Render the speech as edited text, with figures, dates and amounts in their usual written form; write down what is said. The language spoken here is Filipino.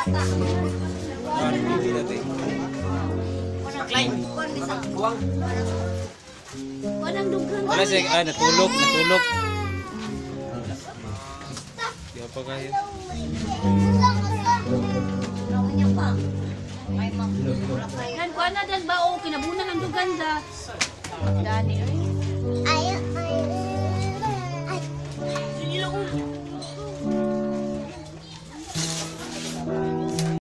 Ano hindi natin? Walang dugan. Wala siya, natulog. Di pa kayo. Yan, kuha na dyan ba? O, kinabunan ang dugan da. Dani,